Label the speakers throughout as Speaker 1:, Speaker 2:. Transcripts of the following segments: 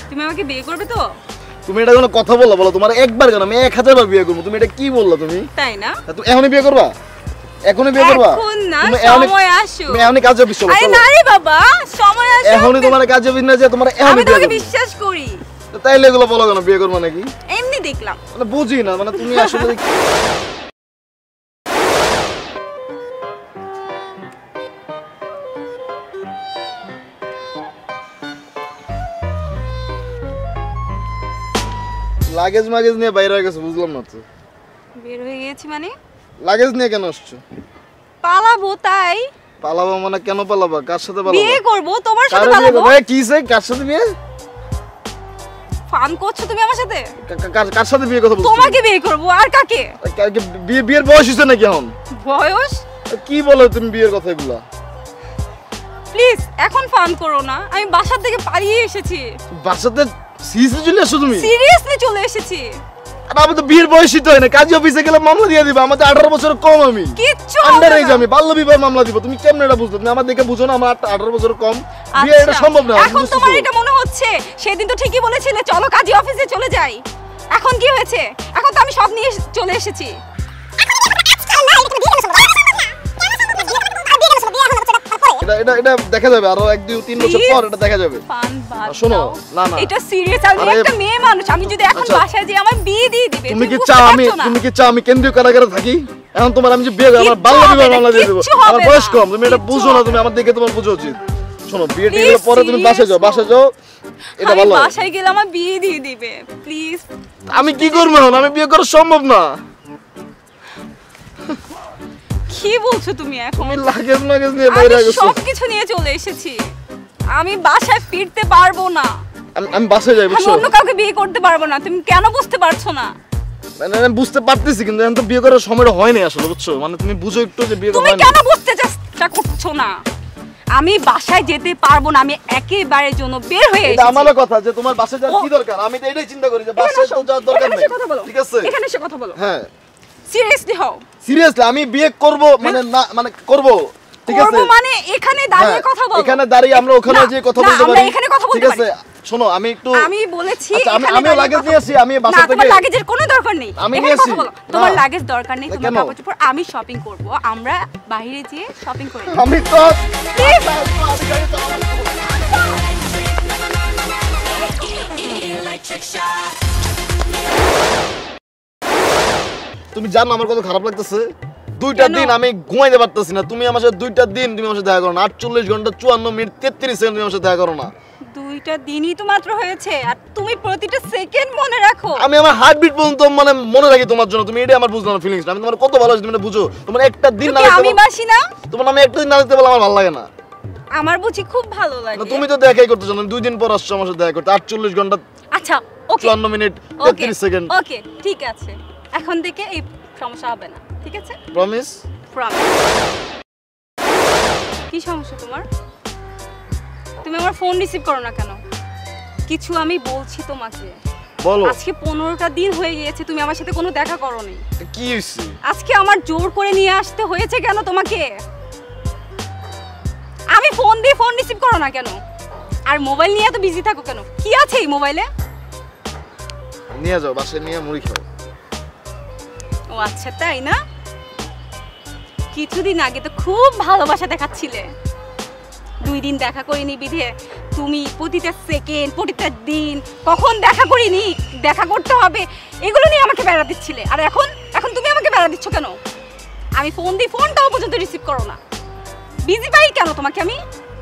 Speaker 1: তুমি আমাকে বিয়ে করবে তো?
Speaker 2: তুমি এটা কোনো কথা বললা? বলো তোমার একবার কেন, আমি 1000 বার বিয়ে করব। তুমি এটা কি বললা তুমি?
Speaker 1: তাই না?
Speaker 2: তুমি এখনই বিয়ে করবা? এখনই বিয়ে করবা?
Speaker 1: এখন না, সময় আসুক।
Speaker 2: তুমি এখনই কাজে অফিস চলো।
Speaker 1: আরে না রে বাবা, সময় আসুক।
Speaker 2: এখনই তোমার কাজে অফিস না যে তোমার এখনই বিয়ে করব।
Speaker 1: আমি তোমাকে বিশ্বাস করি।
Speaker 2: তাইলে এগুলো বলো কেন, বিয়ে করব নাকি?
Speaker 1: এমনি দেখলাম।
Speaker 2: মানে বুঝি না, মানে তুমি আসলে লাগেজ মাগেজ নিয়ে বাইরে হয়ে গেছে, বুঝলাম না তো।
Speaker 1: বের হয়ে গেছি মানে?
Speaker 2: লাগেজ নিয়ে কেন আসছো?
Speaker 1: পালাবো তাই।
Speaker 2: পালাবো মানে কেন পালাবা? কার সাথে পালাবা?
Speaker 1: বিয়ে করব, তোমার সাথে পালাবো।
Speaker 2: ভাই কি সে, কার সাথে বিয়ে?
Speaker 1: ফান করছো তুমি আমার সাথে?
Speaker 2: কার সাথে বিয়ে কথা বলছো?
Speaker 1: তোমাকে বিয়ে করব, আর কাকে?
Speaker 2: বিয়ের বয়স হইছে নাকি এখন?
Speaker 1: বয়স?
Speaker 2: কি বলো তুমি বিয়ের কথা এগুলা?
Speaker 1: প্লিজ এখন ফান করো না, আমি বাসা থেকে পালিয়ে এসেছি।
Speaker 2: বাসাতে সিরিয়াসলি চলে আসছো তুমি?
Speaker 1: সিরিয়াসলি চলে এসেছি।
Speaker 2: আর আমি তো বিয়ের বয়সই তো হয় না, কাজী অফিসে গেলে মামলা দিয়ে দিবা। আমাদের 18 বছর কম, আমি
Speaker 1: কিচ্ছু
Speaker 2: আন্ডার এজ, আমি বাল্য বিবাহ মামলা দিব। তুমি কেমনে এটা বুঝছো? তুমি আমার দেখে বুঝো না আমার 18 বছর কম, বিয়ে এটা সম্ভব না।
Speaker 1: এখন তোমার এটা মনে হচ্ছে? সেদিন তো ঠিকই বলেছিলে চলো কাজী অফিসে চলে যাই। এখন কি হয়েছে? এখন তো আমি সব নিয়ে চলে এসেছি।
Speaker 2: এটা দেখা যাবে আরো 1 2 3 বছর পর, এটা দেখা যাবে। শোনো না না,
Speaker 1: এটা সিরিয়াস। আমি একটা মেয়ে মানুষ, আমি যদি এখন বাসায় যাই আমার বিয়ে দিয়ে দিবে।
Speaker 2: তুমি কি চাও আমি কেন্দ্রীয় কারাগারে থাকি? এখন তোমার আমি যে বিয়ে আমার বাল্য বিবাহ মামলা দিয়ে দেব। আমার বয়স কম, তুমি এটা বুঝো না। তুমি আমার দিকে তোমার বুঝা উচিত। শোনো, বিয়ে দিয়ে পরে তুমি বাসায় যাও। এটা ভালো।
Speaker 1: আমি বাসায় গেলে আমার বিয়ে দিয়ে দিবে প্লিজ।
Speaker 2: আমি কি করব এখন? আমি বিয়ে করা সম্ভব না।
Speaker 1: কি বলছো তুমি এখন?
Speaker 2: আমি লাগেজ নিয়ে বাইরে গেছি,
Speaker 1: সবকিছু নিয়ে চলে এসেছি। আমি বাসায় ফিরতে পারবো না।
Speaker 2: আমি বাসায় যাই, বুঝছো?
Speaker 1: আমি অন্য কাউকে বিয়ে করতে পারবো না। তুমি কেন বুঝতে পারছো না?
Speaker 2: মানে আমি বুঝতে পারতেছি, কিন্তু এখন তো বিয়ে করার সময়টা হয় না আসলে, বুঝছো? মানে তুমি বুঝো একটু যে বিয়ে করা হয় না।
Speaker 1: তুমি কেন বুঝতে চেষ্টা করছো না? আমি বাসায় যেতে পারবো না, আমি একেবারে জন্য বের হয়ে এসেছি।
Speaker 2: এটা আমারও কথা যে তোমার বাসায় যাওয়ার কি দরকার? আমি তো এটাই চিন্তা করি যে বাসায় তো যাওয়ার দরকার নেই। ঠিক আছে,
Speaker 1: এখানে এসে কথা বলো।
Speaker 2: হ্যাঁ
Speaker 1: সিরিয়াসলি হও।
Speaker 2: সিরিয়াসলি আমি বিয়ে করব, মানে না মানে করব। ঠিক আছে,
Speaker 1: করব মানে এখানে দাঁড়িয়ে কথা বলো।
Speaker 2: এখানে দাঁড়িয়ে আমরা ওখানে যে কথা বলতে পারি।
Speaker 1: আমরা এখানে কথা বলতে পারি।
Speaker 2: ঠিক আছে, শোনো আমি একটু
Speaker 1: আমি বলেছি
Speaker 2: আমি লাগেজ নিয়ে আসি। আমি বাসা থেকে
Speaker 1: তোমার লাগেজের কোনো দরকার নেই।
Speaker 2: আমি নিয়ে আসি।
Speaker 1: তোমার লাগেজ দরকার নেই, তোমার কাপড় আমি শপিং করব। আমরা বাইরে গিয়ে শপিং করি।
Speaker 2: আমি তো তুমি জানো আমার কত খারাপ লাগতেছে? 2টা দিন আমি ঘুমাইতে পারতেছি না। তুমি আমার সাথে 2টা দিন তুমি আমার সাথে দেখা করো না। 48 ঘন্টা 54 মিনিট 33 সেকেন্ড তুমি আমার সাথে দেখা করো না।
Speaker 1: 2টা দিনই তো মাত্র হয়েছে, আর তুমি প্রতিটা সেকেন্ড মনে রাখো।
Speaker 2: আমি আমার হার্টবিট পর্যন্ত মানে মনে রাখি তোমার জন্য। তুমি এটাই আমার বুঝলাম না ফিলিংস। আমি তোমার কত ভালোবাসি তুমি এটা বুঝো। তোমার একটা দিন না
Speaker 1: আমি বাসি না?
Speaker 2: তোমার আমি একটা দিন না দেখতে বলে আমার ভালো লাগে না।
Speaker 1: আমার বুঝি খুব ভালো লাগে।
Speaker 2: না তুমি তো দেখাই করতে জানো। 2 দিন পর আসছো আমার সাথে দেখা করতে। 48 ঘন্টা
Speaker 1: আচ্ছা ওকে
Speaker 2: 54 মিনিট 33 সেকেন্ড।
Speaker 1: ওকে ঠিক আছে, এখন থেকে এই সমস্যা হবে না। ঠিক আছে,
Speaker 2: প্রমিস?
Speaker 1: প্রমিস। কি সমস্যা তোমার? তুমি আমার ফোন রিসিভ করো না কেন? কিছু আমি বলছি তোমাকে।
Speaker 2: বলো।
Speaker 1: আজকে 15টা দিন হয়ে গিয়েছে তুমি আমার সাথে কোনো দেখা করোনি।
Speaker 2: কি হইছে?
Speaker 1: আজকে আমার জোর করে নিয়ে আসতে হয়েছে কেন তোমাকে? আমি ফোন দিয়ে ফোন রিসিভ করো না কেন? আর মোবাইল নিয়ে এত বিজি থাকো কেন? কি আছে এই মোবাইলে?
Speaker 2: নিয়ে যাও, বাসায় নিয়ে মুড়ি খাও।
Speaker 1: ও আচ্ছা তাই না? কিছুদিন আগে তো খুব ভালোবাসা দেখাচ্ছিলে। 2 দিন দেখা করিনি বিধে তুমি প্রতিটা সেকেন্ড প্রতিটা দিন কখন দেখা করিনি, দেখা করতে হবে এগুলো নিয়ে আমাকে বেড়া দিচ্ছিলে। আর এখন তুমি আমাকে বেড়া দিচ্ছ কেন? আমি ফোন দিই, ফোনটাও পর্যন্ত রিসিভ করো না। বিজি পাই কেন তোমাকে আমি?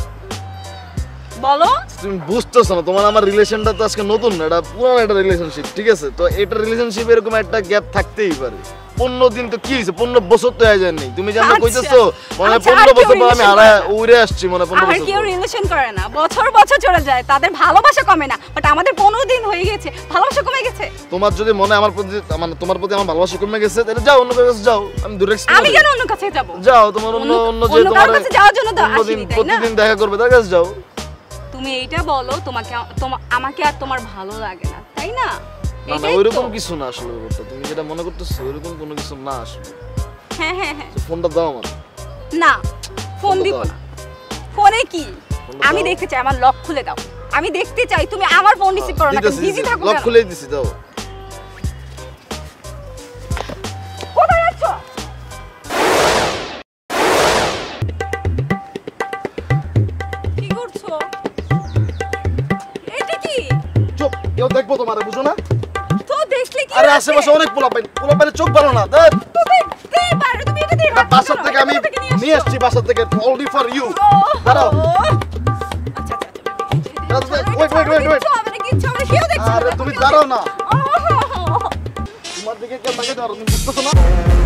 Speaker 1: বলো।
Speaker 2: তুমি বুঝতেছো না, তোমার আমার রিলেশনটা তো আজকে নতুন না, এটা পুরানো একটা রিলেশনশিপ। ঠিক আছে, তো এটা রিলেশনশিপ এরকম একটা গ্যাপ থাকতেই পারে। 15 দিন তো কি হইছে? 15 বছর তো হয়ে যায়নি। তুমি জানো কইতেছো মানে 15 বছর পর আমি উড়ে আসছি, মানে 15 বছর।
Speaker 1: আর কেউ রিলেশন করে না, বছর বছর চলে যায়, তাদের ভালোবাসা কমে না। বাট আমাদের 15 দিন হয়ে গেছে, ভালোবাসা কমে গেছে।
Speaker 2: তোমার যদি মনে আমার প্রতি মানে তোমার প্রতি আমার ভালোবাসা কমে গেছে তাহলে যাও অন্য কাছে যাও। আমি দূরে
Speaker 1: আমি কেন অন্য কাছে যাব?
Speaker 2: যাও, তোমার অন্য যে তোমার
Speaker 1: কাছে যাওয়ার জন্য তো আসিনি, তাই না?
Speaker 2: প্রতিদিন দেখা করবে তার কাছে যাও।
Speaker 1: তুমি এইটা বলো আমাকে আর তোমার ভালো লাগে না, তাই না?
Speaker 2: না না, ওইরকম কিছু না আসলে ব্যাপারটা। তুমি যেটা মনে করতেছো ওইরকম কোনো কিছু না আসলে।
Speaker 1: হ্যাঁ হ্যাঁ হ্যাঁ,
Speaker 2: ফোনটা দাও আমার।
Speaker 1: না ফোন দিব না। ফোনে কি? আমি দেখতে চাই, আমার লক খুলে দাও। আমি দেখতে চাই তুমি আমার ফোন রিসিভ করো না, বিজি থাকো।
Speaker 2: লক খুলে দিছি দাও।
Speaker 1: কোথায় যাচ্ছ? কি করছো? এটা কি?
Speaker 2: চুপ, কেউ দেখবো তোমারে, বুঝো না?
Speaker 1: তো দেখলে কি?
Speaker 2: আরে আশেপাশে অনেক পোলাপাইন চোখ ভালো না। দেখ
Speaker 1: তো দেখতেই পারো, তুমি এটা দিয়ে রাখো।
Speaker 2: বাসা থেকে আমি নিয়ে আসছি, বাসা থেকে অনলি ফর ইউ। দাঁড়াও। ওয়েট আরে তুমি দাঁড়াও না, তোমার দিকে কেউ তাকাতে পারো, তুমি বুঝতেছো না?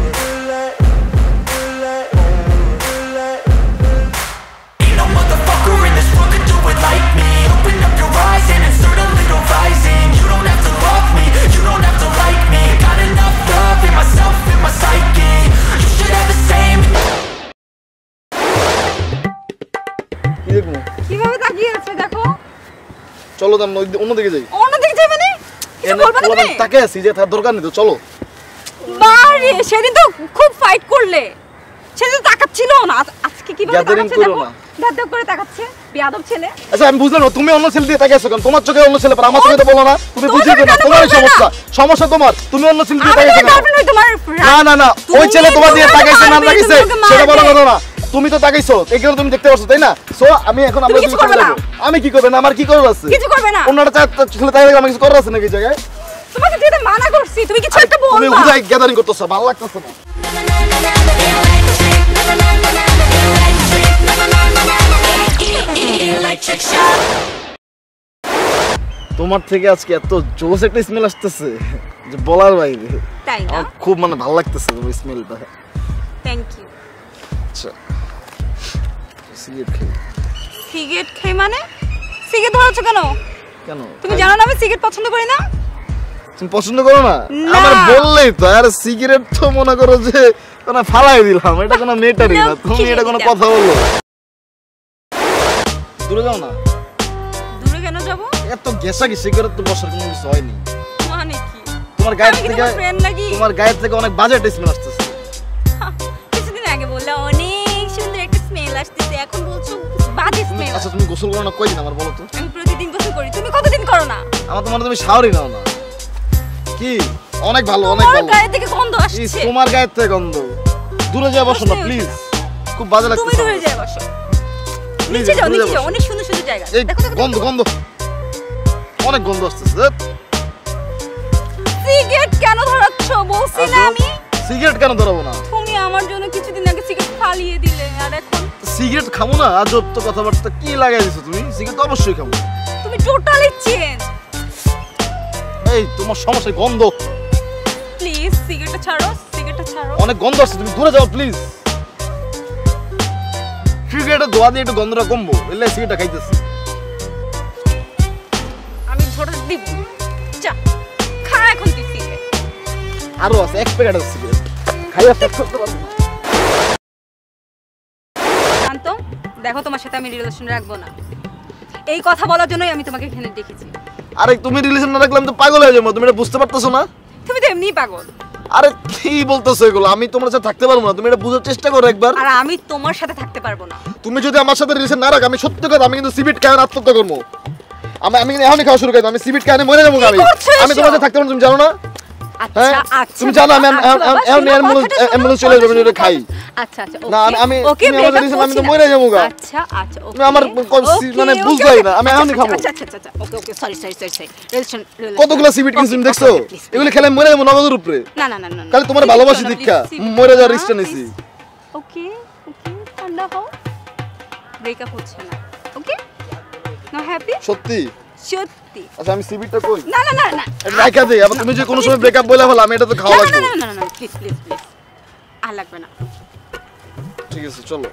Speaker 1: কিভাবে তাকিয়ে আছে দেখো।
Speaker 2: চলো দাম অন্যদিকে যাই।
Speaker 1: অন্যদিকে যাই মানে? কিছু বলবা না তুমি?
Speaker 2: তাকে আছি যে তার দরকার নেই তো, চলো।
Speaker 1: বাড়ি সেদিন তো খুব ফাইট করলে, সেদিন তো তাকাচ্ছিল না, আজকে কিভাবে তাকাচ্ছে দেখো। দাদা করে তাকাচ্ছে, বেয়াদব ছেলে।
Speaker 2: আচ্ছা আমি বুঝলাম না, তুমি অন্য ছেলে দিয়ে তাকিয়েছো কেন? তোমার চোখে অন্য ছেলে, আমার চোখে তো বলো না। তুমি বুঝিয়ে দিও না, তোমারই সমস্যা, সমস্যা তোমার। তুমি অন্য ছেলে দিয়ে তাকিয়েছো কেন? না না না, ওই ছেলে তোমার দিয়ে তাকাইছে না তাকাইছে সেটা বড় কথা না। তুমি তো তাকাইছো, এগুলো তুমি দেখতে পাচ্ছ তাই না? সো আমি এখন আমরা
Speaker 1: কিছু করবে না।
Speaker 2: আমি কি করবে না, আমার কি করার আছে?
Speaker 1: কিছু করবে না।
Speaker 2: অন্যটা ছেলে তাকাইলে আমার কিছু করার আছে নাকি জায়গায়?
Speaker 1: তোমাকে যেতে মানা করছি, তুমি কিছু একটা বলবা।
Speaker 2: তুমি হুদাই গ্যাদারিং করতেছো, ভালো লাগতেছে না। তোমার থেকে আজকে এত জোস একটা স্মেল আসতেছে যে বলার বাইরে।
Speaker 1: তাই না?
Speaker 2: আমার খুব মানে ভালো লাগতেছে তোমার স্মেলটা।
Speaker 1: Thank you.
Speaker 2: আচ্ছা সিগারেট খাই।
Speaker 1: সিগারেট খাই মানে? সিগারেট ধরাচ্ছ কেন?
Speaker 2: কেন?
Speaker 1: তুমি জানো না আমি সিগারেট পছন্দ করি না?
Speaker 2: তুমি পছন্দ করো না? আমার বললেই তো। আর সিগারেট তো মনে করো যে কোন ফালাই দিলাম, এটা কোনো মেটারই না। তুমি এটা কোনো কথা বলো? দূরে যাও না।
Speaker 1: দূরে কেন যাব?
Speaker 2: এত গেসা কি সিগারেট তো বসার কোনো কিছু হয়নি।
Speaker 1: মানে কি?
Speaker 2: তোমার গায়ের থেকে,
Speaker 1: ফ্রেন্ড লাগি?
Speaker 2: তোমার গায়ের থেকে অনেক বাজে একটা স্মেল আসতেছে।
Speaker 1: কিছুদিন আগে বললে অনেক সুন্দর একটা স্মেল আসতেছে, এখন বলছো বাজে স্মেল।
Speaker 2: আচ্ছা তুমি গোসল করো না কয়দিন আমার বলো তো?
Speaker 1: আমি প্রতিদিন গোসল করি, তুমি কতদিন করো না?
Speaker 2: আমার তো মনে হয় তুমি শাওয়ারই নাও না। কি অনেক ভালো, অনেক ভালো।
Speaker 1: তোমার গায়ে থেকে গন্ধ আসছে।
Speaker 2: তোমার গায়ের থেকে গন্ধ। দূরে যা বসো না প্লিজ, খুব বাজে লাগছে।
Speaker 1: তুমি দূরে যা বসো। নিচে যাও, নিচে যাও, অনেক সুন্দর সুন্দর জায়গা।
Speaker 2: দেখো গন্ধ গন্ধ, অনেক গন্ধ আসতেছে।
Speaker 1: সিগারেট কেন ধরাচ্ছ? বলছি না আমি।
Speaker 2: সিগারেট কেন ধরাবো না?
Speaker 1: তুমি আমার জন্য কিছুদিন আগে সিগারেট ফালিয়ে দিলে, আর এখন
Speaker 2: সিগারেট খাবো না? আজব তো কথাবার্তা কি লাগাই দিছো তুমি। সিগারেট তো অবশ্যই খাবো।
Speaker 1: তুমি টোটালি চেঞ্জ।
Speaker 2: এই তোমার সমস্যা গন্ধ।
Speaker 1: প্লিজ সিগারেটটা ছাড়ো, সিগারেটটা ছাড়ো।
Speaker 2: অনেক গন্ধ আসছে, তুমি দূরে যাও প্লিজ। সিগারেটের ধোয়া দিয়ে একটু গন্ধটা কমবো, এলে সিগারেটটা খাইতেছি।
Speaker 1: আমি ছোট দিব চা খা এখন তুই সিগারেট।
Speaker 2: আরো আছে, এক প্যাকেট আছে সিগারেট, খাইয়া শেষ করতে পারবো না।
Speaker 1: শান্ত, দেখো তোমার সাথে আমি রিলেশন রাখবো না, এই কথা বলার জন্যই আমি তোমাকে এখানে ডেকেছি।
Speaker 2: আরে তুমি রিলেশন না রাখলে আমি তো পাগল হয়ে যাবো, তুমি এটা বুঝতে পারতেছো না?
Speaker 1: তুমি তো এমনিই পাগল।
Speaker 2: আরে কি বলতেছো এগুলো? আমি তোমার সাথে থাকতে পারবো না, তুমি এটা বুঝার চেষ্টা করো একবার।
Speaker 1: আর আমি তোমার সাথে থাকতে পারবো না।
Speaker 2: তুমি যদি আমার সাথে রিলেশন না রাখো, আমি সত্যি কথা আমি কিন্তু সিবিট খাই আত্মহত্যা করবো। আমি এখনই খাওয়া শুরু করে দেব, আমি সিবিট খাই মরে যাবো। আমি তোমার সাথে থাকতে পারবো, তুমি জানো না?
Speaker 1: আচ্ছা আচ্ছা
Speaker 2: তুমি জানো আমি অ্যাম্বুলেন্স চলে যাবে যদি খাই।
Speaker 1: আচ্ছা আচ্ছা
Speaker 2: না আমি
Speaker 1: ওকে
Speaker 2: আমি তো মরে যাবো।
Speaker 1: আচ্ছা আচ্ছা
Speaker 2: তুমি আমার মানে বুঝলাই না, আমি এখনই খাবো।
Speaker 1: আচ্ছা আচ্ছা আচ্ছা okay okay sorry sorry sorry sorry relation
Speaker 2: কতগুলো সিবিট কিনছি তুমি দেখছো? এগুলো খেলে মরে যাবো নগদের উপরে।
Speaker 1: না না না না
Speaker 2: কাল তোমার ভালোবাসি দীক্ষা মরে যাওয়ার রিস্কটা নিছি।
Speaker 1: ওকে ওকে ঠান্ডা হও, ব্রেকআপ হচ্ছে না। Okay no happy?
Speaker 2: সত্যি
Speaker 1: সত্যি?
Speaker 2: আচ্ছা আমি সিবিটটা কই?
Speaker 1: না না না না
Speaker 2: রাখা দেই। আবার তুমি যে কোনো সময় ব্রেকআপ বলে ফেলো, আমি এটা তো খাওয়া লাগবে।
Speaker 1: না না না না প্লিজ প্লিজ প্লিজ আর লাগবে না।
Speaker 2: ঠিক আছে চলো।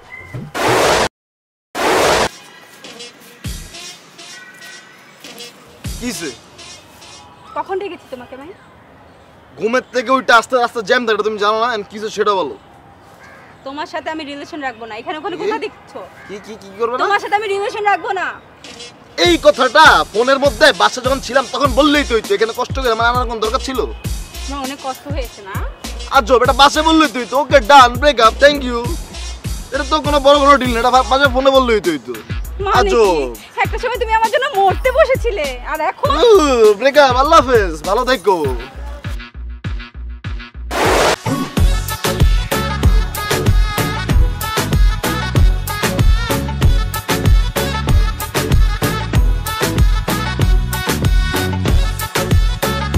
Speaker 2: কিসে?
Speaker 1: কখন ডেকেছি তোমাকে ভাই?
Speaker 2: ঘুমের থেকে ওইটা আস্তে আস্তে জ্যাম ধরে, তুমি জানো না আমি কিছু সেটা বলো।
Speaker 1: তোমার সাথে আমি রিলেশন রাখবো না। এখানে ওখানে কোথা দেখছো?
Speaker 2: কি কি কি করবে না?
Speaker 1: তোমার সাথে আমি রিলেশন রাখবো না।
Speaker 2: এই কথাটা ফোনের মধ্যে বাসা যখন ছিলাম তখন বললেই তো হইতো, এখানে কষ্ট করে মানে আনার কোন দরকার ছিল?
Speaker 1: আমার অনেক কষ্ট হয়েছে না?
Speaker 2: আজব, এটা বাসে বললেই তুই তো। Okay done, breakup, thank you. এটা তো কোনো বড় কোনো ডিল না, এটা বাজে ফোনে বললেই তো হইতো।
Speaker 1: মানে কি? একটা সময় তুমি আমার জন্য মরতে বসেছিলে আর এখন
Speaker 2: ব্রেকআপ, আল্লাহ হাফেজ, ভালো থেকো।